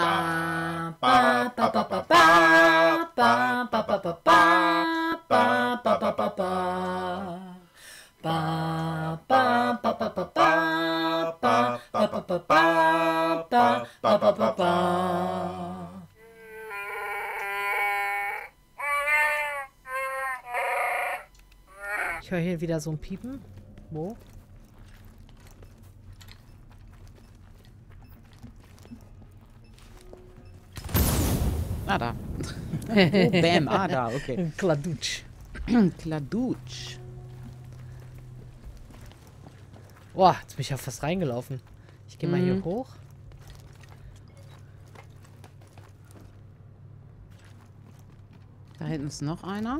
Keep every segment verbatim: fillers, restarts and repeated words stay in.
Ba, ba, ba, ba, ba, ba, ba, ba, ba, ba, ba, ba, ba, ba, ba, ba. Ba, ba, ba, ba, ba, ba, ba, ba, ba, ba, ba, ba, ba, ba, ba, ba. Ich höre hier wieder so ein Piepen. Wo? Ah, da. Oh, bam. Ah, da, okay. Kladutsch. Kladutsch. Boah, jetzt bin ich ja fast reingelaufen. Ich gehe mal Mhm. hier hoch. Da hinten ist noch einer.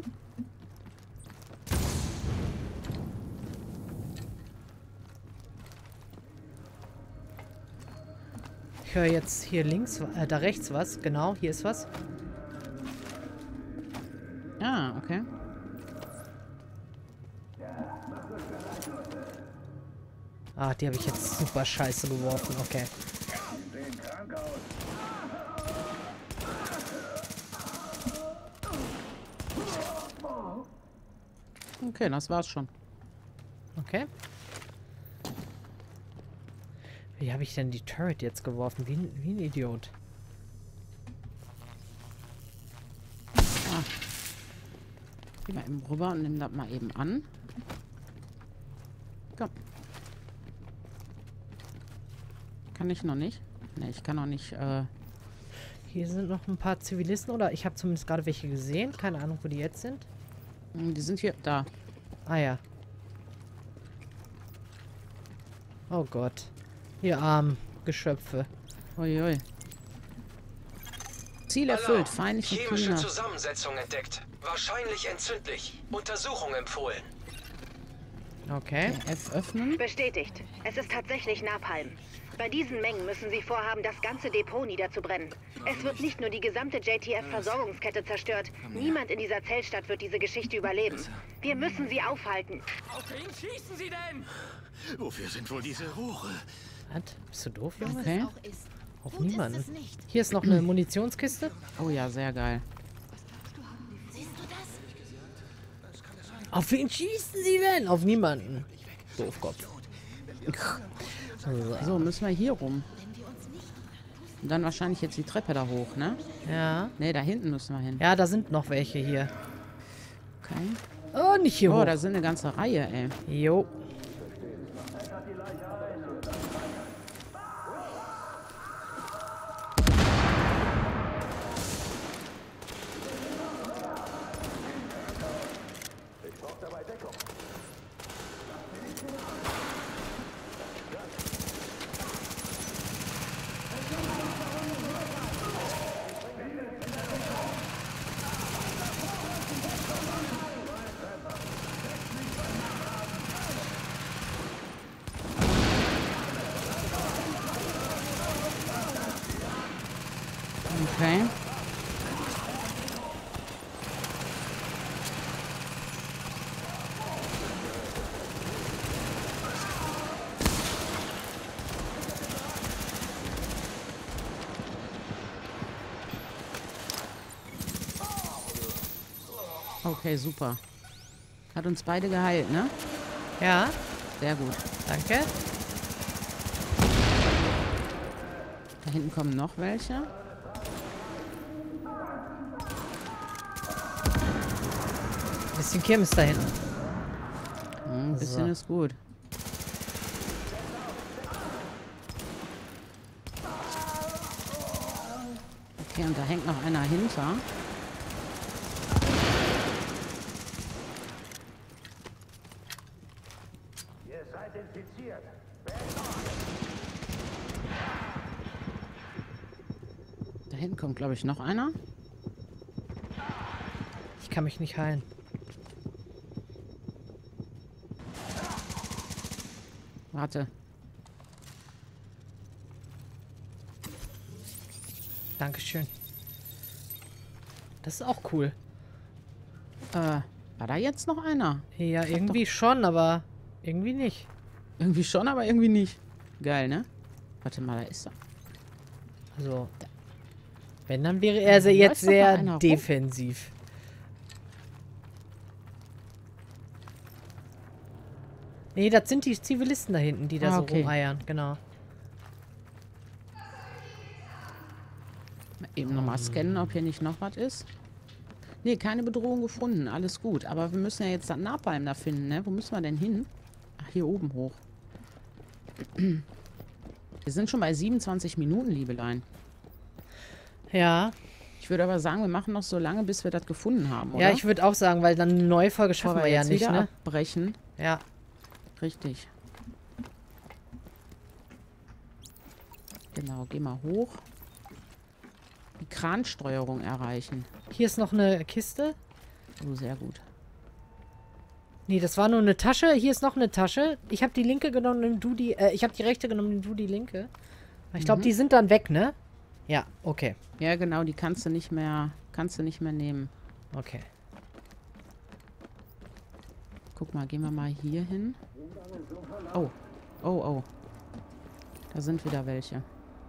Ich höre jetzt hier links, äh, da rechts was. Genau, hier ist was. Ah, okay. Ah, die habe ich jetzt super scheiße geworfen. Okay. Okay, das war's schon. Okay. Wie habe ich denn die Turret jetzt geworfen? Wie, ein- wie ein Idiot. Ah. Geh mal eben rüber und nimm das mal eben an. Komm. Kann ich noch nicht? Ne, ich kann noch nicht, äh... Hier sind noch ein paar Zivilisten, oder? Ich habe zumindest gerade welche gesehen. Keine Ahnung, wo die jetzt sind. Die sind hier, da. Ah ja. Oh Gott. Ihr armen Geschöpfe. Uiui. Ziel erfüllt, feindliche Chemische Cleaner. Zusammensetzung entdeckt. Wahrscheinlich entzündlich. Untersuchung empfohlen. Okay. F öffnen. Bestätigt. Es ist tatsächlich Napalm. Bei diesen Mengen müssen Sie vorhaben, das ganze Depot niederzubrennen. Es wird nicht nur die gesamte J T F-Versorgungskette zerstört. Niemand in dieser Zellstadt wird diese Geschichte überleben. Wir müssen sie aufhalten. Auf wen schießen Sie denn? Wofür sind wohl diese Rohre? Was? Bist du doof, Junge? Okay. Auch ist. Auf Gut ist niemanden. es nicht. Hier ist noch eine Munitionskiste. Oh ja, sehr geil. Siehst du das? Auf wen schießen sie denn? Auf niemanden. Doofkopf. So, müssen wir hier rum. Und dann wahrscheinlich jetzt die Treppe da hoch, ne? Ja. Ne, da hinten müssen wir hin. Ja, da sind noch welche hier. Okay. Oh, nicht hier Oh, hoch. da sind eine ganze Reihe, ey. Jo. Okay. Okay, super. Hat uns beide geheilt, ne? Ja, Sehr gut. danke. Da hinten kommen noch welche. Bisschen Kirmes da hinten. Hm, ein bisschen So. ist gut. Okay, und da hängt noch einer hinter. Da hinten kommt, glaube ich, noch einer. Ich kann mich nicht heilen. Warte. Dankeschön. Das ist auch cool. Äh, war da jetzt noch einer? Ja, irgendwie schon, aber irgendwie nicht. Irgendwie schon, aber irgendwie nicht. Geil, ne? Warte mal, da ist er. Also, Wenn, dann wäre er Da jetzt läuft doch mal sehr einer rum. defensiv. Nee, das sind die Zivilisten da hinten, die da Ah, so okay. rumeiern. Genau. Eben nochmal scannen, ob hier nicht noch was ist. Nee, keine Bedrohung gefunden. Alles gut. Aber wir müssen ja jetzt das Napalm da finden, ne? Wo müssen wir denn hin? Ach, hier oben hoch. Wir sind schon bei siebenundzwanzig Minuten, Liebelein. Ja. Ich würde aber sagen, wir machen noch so lange, bis wir das gefunden haben, oder? Ja, ich würde auch sagen, weil dann eine neue Folge Bevor schaffen wir ja jetzt nicht, wieder ne? abbrechen. Ja. Richtig. Genau, geh mal hoch. Die Kransteuerung erreichen. Hier ist noch eine Kiste. Oh, sehr gut. Nee, das war nur eine Tasche. Hier ist noch eine Tasche. Ich habe die linke genommen, nimm du die... Äh, ich habe die rechte genommen, nimm du die linke. Ich glaube, Mhm. die sind dann weg, ne? Ja, okay. Ja, genau, die kannst du nicht mehr, kannst du nicht mehr nehmen. Okay. Guck mal, gehen wir mal hier hin. Oh, oh, oh. Da sind wieder welche.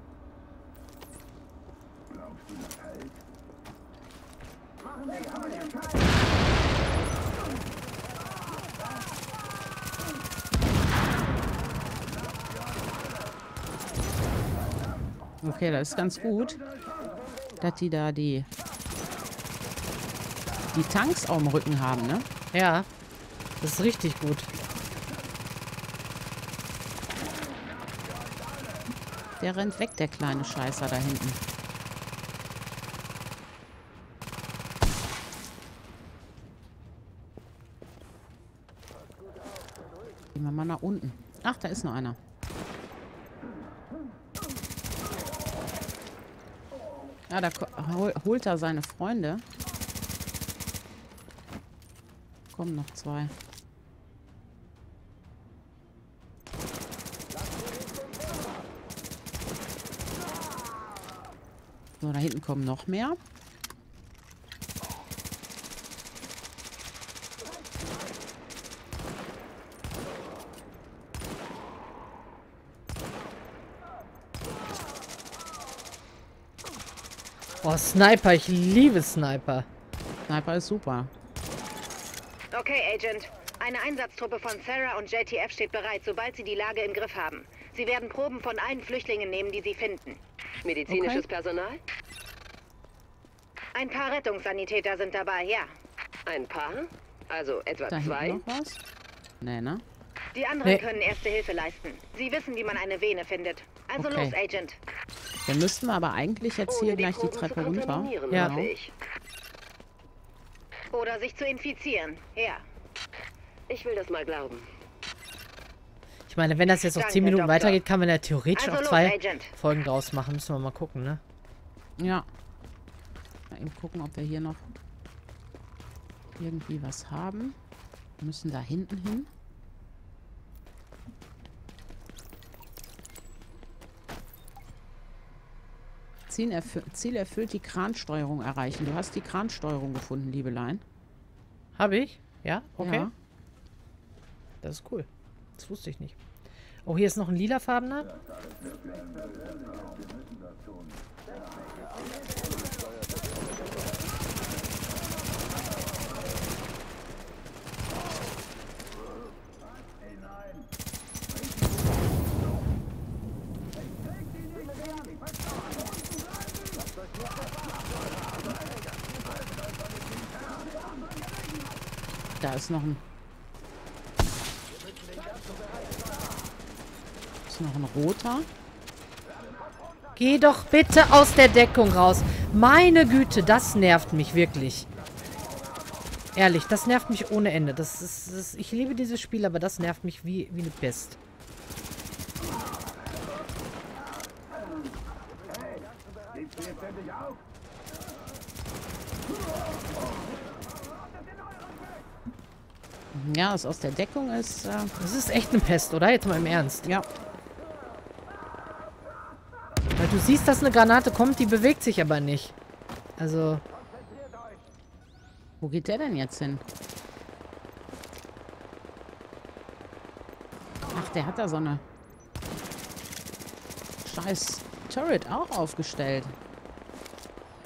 Okay, das ist ganz gut, dass die da die die Tanks auf dem Rücken haben, ne? Ja. Das ist richtig gut. Der rennt weg, der kleine Scheißer da hinten. Gehen wir mal nach unten. Ach, da ist noch einer. Ja, da ko- hol, holt er seine Freunde. Kommen noch zwei. So, da hinten kommen noch mehr. Oh, Sniper. Ich liebe Sniper. Sniper ist super. Okay, Agent. Eine Einsatztruppe von Sarah und J T F steht bereit, sobald sie die Lage im Griff haben. Sie werden Proben von allen Flüchtlingen nehmen, die sie finden. Medizinisches Okay. Personal? Ein paar Rettungssanitäter sind dabei, ja. Ein paar? Also etwa Da zwei? hinten noch was? Nee, ne? Die anderen Nee. können erste Hilfe leisten. Sie wissen, wie man eine Vene findet. Also Okay. los, Agent. Dann müssten wir aber eigentlich jetzt hier Ohne gleich die Proben zu Treppe runter. kontaminieren, Ja. hoffe ich. Oder sich zu infizieren. Ja. Ich will das mal glauben. Ich meine, wenn das jetzt noch Danke, zehn Minuten Doktor. weitergeht, kann man ja theoretisch Also auch los, zwei Agent. Folgen draus machen. Müssen wir mal gucken, ne? Ja. Mal eben gucken, ob wir hier noch irgendwie was haben. Wir müssen da hinten hin. Ziel, erfü Ziel erfüllt, die Kransteuerung erreichen. Du hast die Kransteuerung gefunden, Liebelein. Habe ich? Ja? Okay. Ja. Das ist cool. Das wusste ich nicht. Oh, hier ist noch ein lilafarbener. Da ist noch ein... Ist noch ein roter. Geh doch bitte aus der Deckung raus. Meine Güte, das nervt mich wirklich. Ehrlich, das nervt mich ohne Ende. Das ist, das, ich liebe dieses Spiel, aber das nervt mich wie, wie eine Pest. Ja, das aus der Deckung ist... Äh, Das ist echt eine Pest, oder? Jetzt mal im Ernst. ja. Weil du siehst, dass eine Granate kommt, die bewegt sich aber nicht. Also, Wo geht der denn jetzt hin? Ach, der hat da so eine scheiß Turret auch aufgestellt.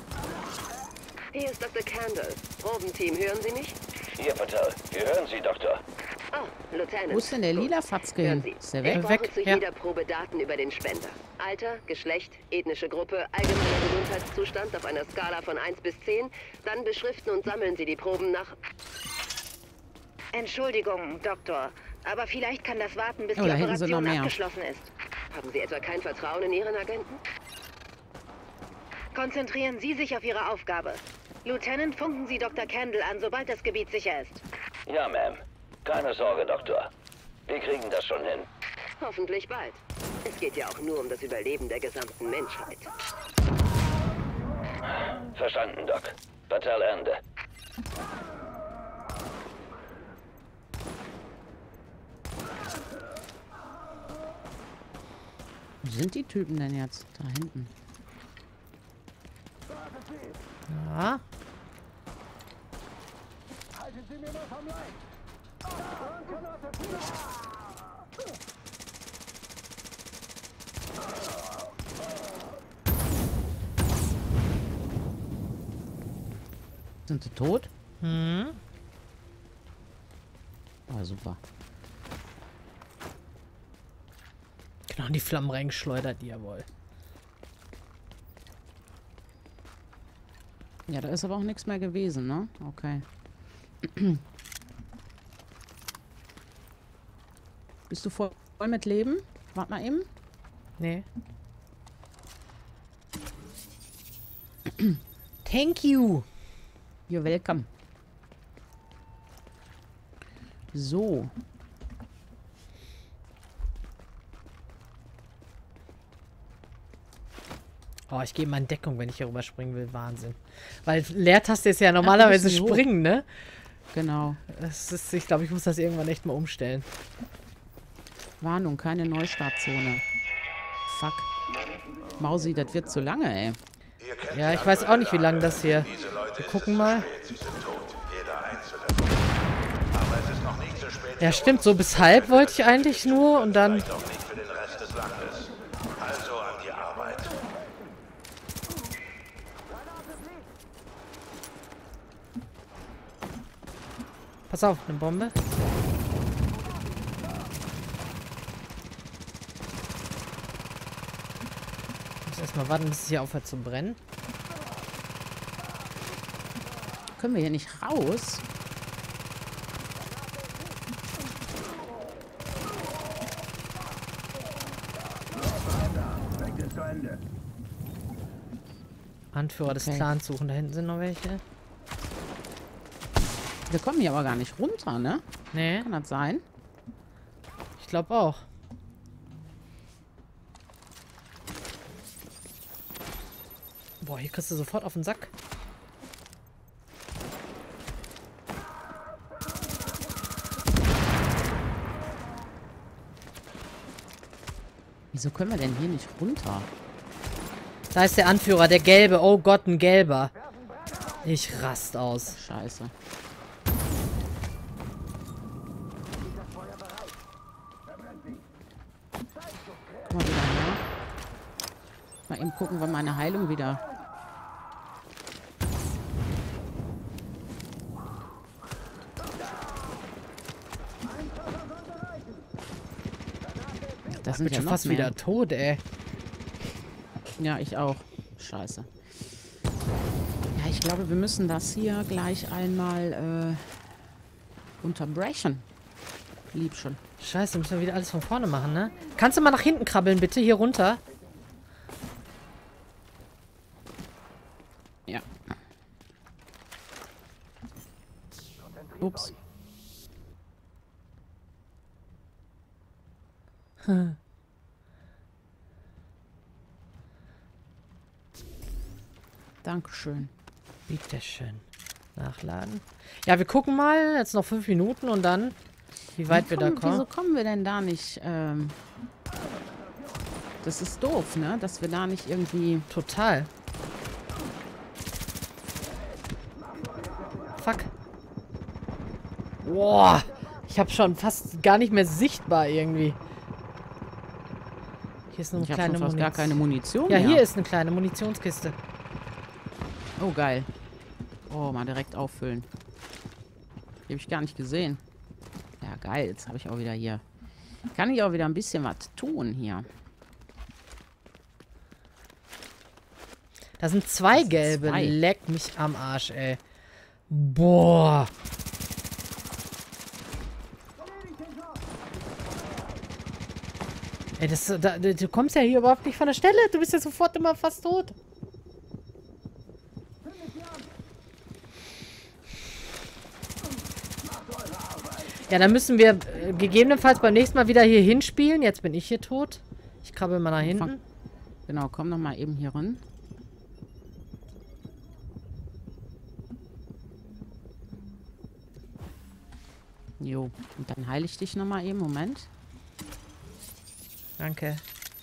Hier ist Doktor Candle. Probenteam, hören Sie mich? Hier, Patel. Wir hören Sie, Doktor. Oh, Lieutenant. Wo ist denn der lila Fatzke Hören hin? Sie, Ist der ich weg? brauche Weg, zu ja. jeder Probe Daten über den Spender. Alter, Geschlecht, ethnische Gruppe, allgemeiner Gesundheitszustand auf einer Skala von eins bis zehn. Dann beschriften und sammeln Sie die Proben nach... Entschuldigung, Doktor, aber vielleicht kann das warten, bis Oh, die da hinten sind noch Operation mehr. abgeschlossen ist. Haben Sie etwa kein Vertrauen in Ihren Agenten? Konzentrieren Sie sich auf Ihre Aufgabe. Lieutenant, funken Sie Doktor Candle an, sobald das Gebiet sicher ist. Ja, Ma'am. Keine Sorge, Doktor. Wir kriegen das schon hin. Hoffentlich bald. Es geht ja auch nur um das Überleben der gesamten Menschheit. Verstanden, Doc. Patel, Ende. Wo sind die Typen denn jetzt? Da hinten. Ja. Sind sie tot? Hm. Ah, super. Genau, in die Flammen reingeschleudert, jawohl. Ja, da ist aber auch nichts mehr gewesen, ne? Okay. Bist du voll mit Leben? Warte mal eben. Nee. Thank you. You're welcome. So. Oh, ich gehe mal in Deckung, wenn ich hier rüberspringen will. Wahnsinn. Weil Leertaste ist ja normalerweise müssen die hoch. springen, ne? Genau. Das ist, ich glaube, ich muss das irgendwann echt mal umstellen. Warnung, keine Neustartzone. Fuck. Mausi, das wird zu lange, ey. Ja, ich weiß auch nicht, wie lange das hier... Wir gucken mal. Ja, stimmt. So bis halb wollte ich eigentlich nur und dann... Pass auf, eine Bombe. Ich muss erstmal warten, bis es hier aufhört zu brennen. Können wir hier nicht raus? Anführer des Okay. Clans suchen. Da hinten sind noch welche. Wir kommen hier aber gar nicht runter, ne? Nee, Kann das sein? ich glaube auch. Boah, hier kriegst du sofort auf den Sack. Wieso können wir denn hier nicht runter? Da ist der Anführer, der Gelbe. Oh Gott, ein Gelber. Ich rast aus. Scheiße. Guck mal wieder her. Mal eben gucken, wann meine Heilung wieder... Das sind Bin ja schon noch fast mehr. wieder tot, ey. Ja, ich auch. Scheiße. Ja, ich glaube, wir müssen das hier gleich einmal äh, unterbrechen. Lieb schon. Scheiße, müssen wir wieder alles von vorne machen, ne? Kannst du mal nach hinten krabbeln, bitte? Hier runter. Ja. Ups. Dankeschön. Bitteschön. Nachladen. Ja, wir gucken mal. Jetzt noch fünf Minuten und dann, wie weit wir da Komm, kommen. Wieso kommen wir denn da nicht? Ähm, das ist doof, ne? Dass wir da nicht irgendwie... Total. Fuck. Boah. Ich habe schon fast gar nicht mehr sichtbar irgendwie. Hier ist nur eine Ich habe kleine schon fast gar Munition. keine Munition Ja, mehr. hier ist eine kleine Munitionskiste. Oh, geil. Oh, mal direkt auffüllen. Die habe ich gar nicht gesehen. Ja, geil. Jetzt habe ich auch wieder hier... Kann ich auch wieder ein bisschen was tun hier. Da sind zwei sind gelbe. zwei. Leck mich am Arsch, ey. Boah. Ey, das, da, du kommst ja hier überhaupt nicht von der Stelle. Du bist ja sofort immer fast tot. Ja, dann müssen wir äh, gegebenenfalls beim nächsten Mal wieder hier hinspielen. Jetzt bin ich hier tot. Ich krabbel mal nach hinten. Genau, komm noch mal eben hier rein. Jo, und dann heile ich dich noch mal eben. Moment. Danke.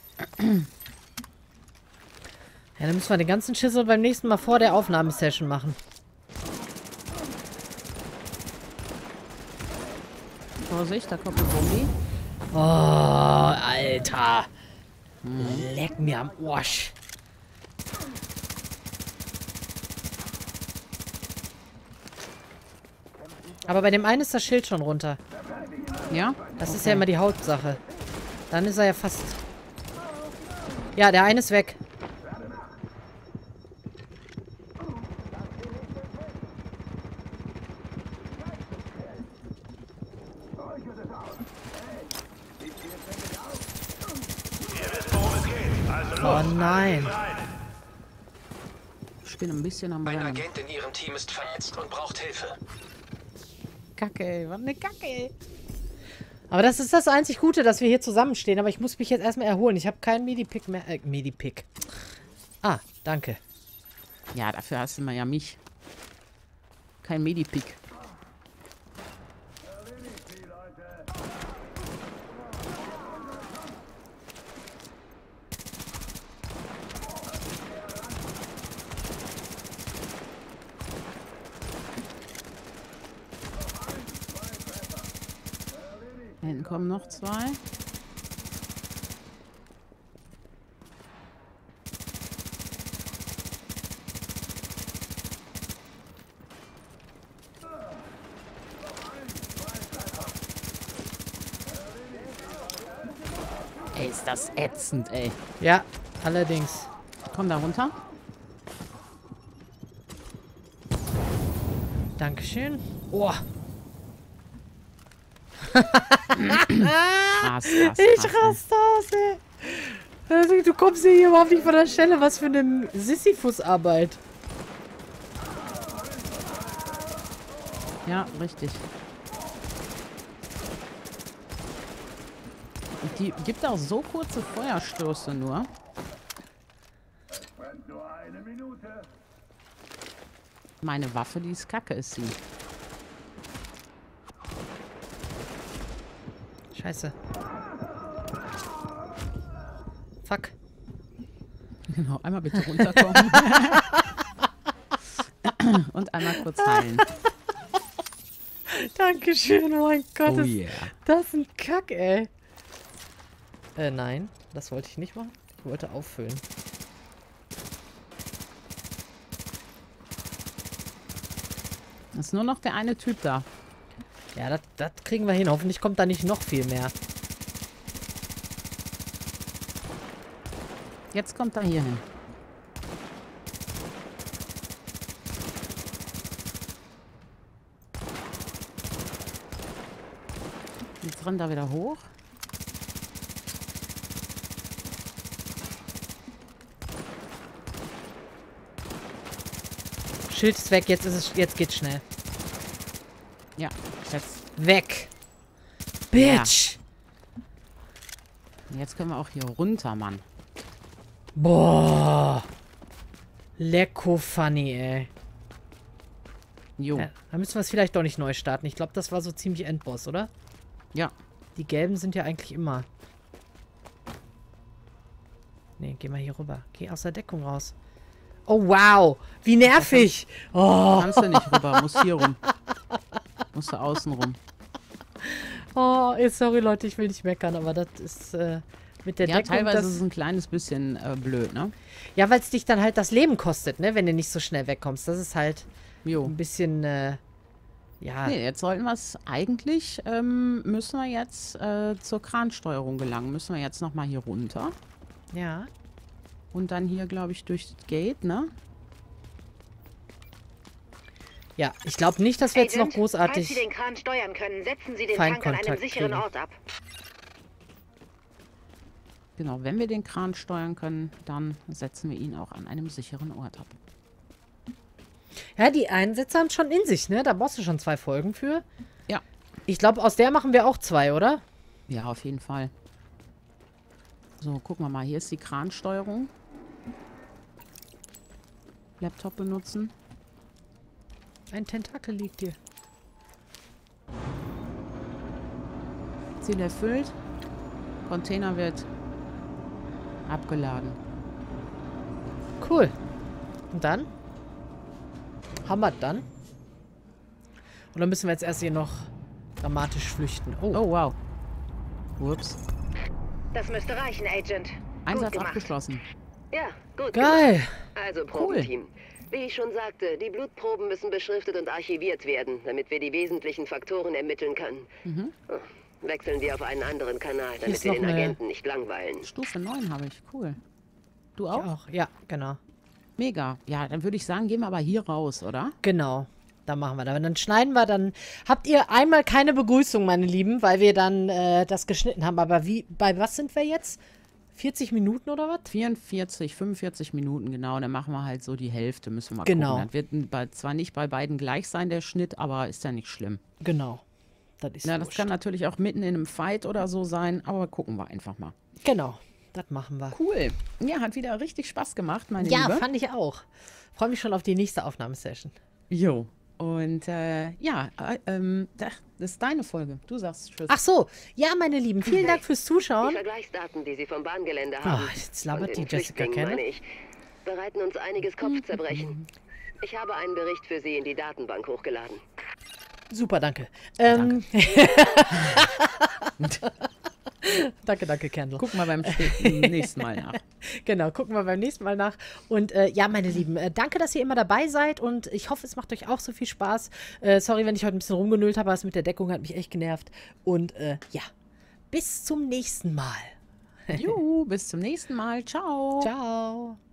Ja, dann müssen wir den ganzen Schissel beim nächsten Mal vor der Aufnahmesession machen. Vorsicht, da kommt ein Zombie. Oh, Alter. Hm. Leck mir am Arsch. Aber bei dem einen ist das Schild schon runter. Ja? Das Okay. ist ja immer die Hauptsache. Dann ist er ja fast... Ja, der eine ist weg. Oh nein. Ich bin ein bisschen am Ein Brennen. Agent in Ihrem Team ist verletzt und braucht Hilfe. Kacke, ey. Was eine Kacke, ey. Aber das ist das einzig Gute, dass wir hier zusammenstehen. Aber ich muss mich jetzt erstmal erholen. Ich habe keinen Medipick mehr. Äh, Medipick. Ah, danke. Ja, dafür hast du mal ja mich. Kein Medipick. Da hinten kommen noch zwei. Ey, ist das ätzend, ey. Ja, allerdings. Komm da runter. Dankeschön. Oh. Rast, rast, Ich rast, raste aus, ey. Also, du kommst hier überhaupt nicht von der Stelle. Was für eine Sisyphus-Arbeit. Ja, richtig. Und die gibt auch so kurze Feuerstöße nur. Meine Waffe, die ist kacke, ist sie. Scheiße. Fuck. Genau, einmal bitte runterkommen. Und einmal kurz heilen. Dankeschön, mein Gott. Oh das, yeah. das ist ein Kack, ey. Äh, nein. Das wollte ich nicht machen. Ich wollte auffüllen. Es ist nur noch der eine Typ da. Ja, das, das kriegen wir hin. Hoffentlich kommt da nicht noch viel mehr. Jetzt kommt er hier hin. Jetzt rennt er wieder hoch. Schild ist weg. Jetzt ist es, jetzt geht's schnell. Ja, jetzt. Weg. Bitch. Und jetzt können wir auch hier runter, Mann. Boah. Lecko funny, ey. Jo. Ja, dann müssen wir es vielleicht doch nicht neu starten. Ich glaube, das war so ziemlich Endboss, oder? Ja. Die gelben sind ja eigentlich immer. Nee, geh mal hier rüber. Geh aus der Deckung raus. Oh, wow. Wie nervig. Oh. Kannst du nicht rüber, muss hier rum. Musst du außen rum. Oh, sorry, Leute, ich will nicht meckern, aber das ist äh, mit der Ja, Deckung... teilweise das, ist es ein kleines bisschen äh, blöd, ne? ja, weil es dich dann halt das Leben kostet, ne? Wenn du nicht so schnell wegkommst. Das ist halt Jo. ein bisschen, äh, ja. Nee, jetzt sollten wir es eigentlich, ähm, müssen wir jetzt äh, zur Kransteuerung gelangen. Müssen wir jetzt nochmal hier runter. Ja. Und dann hier, glaube ich, durch das Gate, ne? Ja, ich glaube nicht, dass wir jetzt noch Agent, großartig... falls Sie den Kran steuern können, setzen Sie den Tank an einem Feindkontakt sicheren kriegen. Ort ab. Genau, wenn wir den Kran steuern können, dann setzen wir ihn auch an einem sicheren Ort ab. Ja, die Einsätze haben es schon in sich, ne? Da brauchst du schon zwei Folgen für. Ja. Ich glaube, aus der machen wir auch zwei, oder? Ja, auf jeden Fall. So, gucken wir mal. Hier ist die Kransteuerung. Laptop benutzen. Ein Tentakel liegt hier. Ziel erfüllt. Container wird abgeladen. Cool. Und dann? Haben wir dann? Und dann müssen wir jetzt erst hier noch dramatisch flüchten. Oh, Oh, wow. Ups. Das müsste reichen, Agent. Einsatz Gut gemacht. abgeschlossen. Ja, gut. geil. Gemacht. Also, Probenteam. Wie ich schon sagte, die Blutproben müssen beschriftet und archiviert werden, damit wir die wesentlichen Faktoren ermitteln können. Mhm. Oh, wechseln wir auf einen anderen Kanal, damit ist wir noch den eine- Agenten nicht langweilen. Stufe neun habe ich. Cool. Du Ich auch? auch. Ja, genau. Mega. Ja, dann würde ich sagen, gehen wir aber hier raus, oder? Genau. Da machen wir da. Und dann schneiden wir, dann habt ihr einmal keine Begrüßung, meine Lieben, weil wir dann äh, das geschnitten haben. Aber wie, bei was sind wir jetzt? vierzig Minuten oder was? vierundvierzig, fünfundvierzig Minuten, genau. Dann machen wir halt so die Hälfte, müssen wir mal Genau. gucken. Das wird bei, zwar nicht bei beiden gleich sein, der Schnitt, aber ist ja nicht schlimm. Genau. Das ist Ja, das wurscht. kann natürlich auch mitten in einem Fight oder so sein, aber gucken wir einfach mal. Genau. Das machen wir. Cool. Ja, hat wieder richtig Spaß gemacht, meine Ja, Liebe. fand ich auch. Freue mich schon auf die nächste Aufnahmesession. Jo. Und äh, ja, äh, ähm, das ist deine Folge. Du sagst Tschüss. Ach so. Ja, meine Lieben, vielen Dank fürs Die Zuschauen. Vergleichsdaten, die Sie vom Bahngelände Ah, haben, jetzt labert und die den Jessica Flüchtlingen, Kenne. meine ich, bereiten uns einiges Kopfzerbrechen. Ich habe einen Bericht für Sie in die Datenbank hochgeladen. Super, danke. Ähm, danke, danke, Candle. Gucken wir beim spä- nächsten Mal nach. Genau, gucken wir beim nächsten Mal nach. Und äh, ja, meine Lieben, äh, danke, dass ihr immer dabei seid und ich hoffe, es macht euch auch so viel Spaß. Äh, sorry, wenn ich heute ein bisschen rumgenüllt habe, aber das mit der Deckung hat mich echt genervt. Und äh, ja, bis zum nächsten Mal. Juhu, bis zum nächsten Mal. Ciao. Ciao.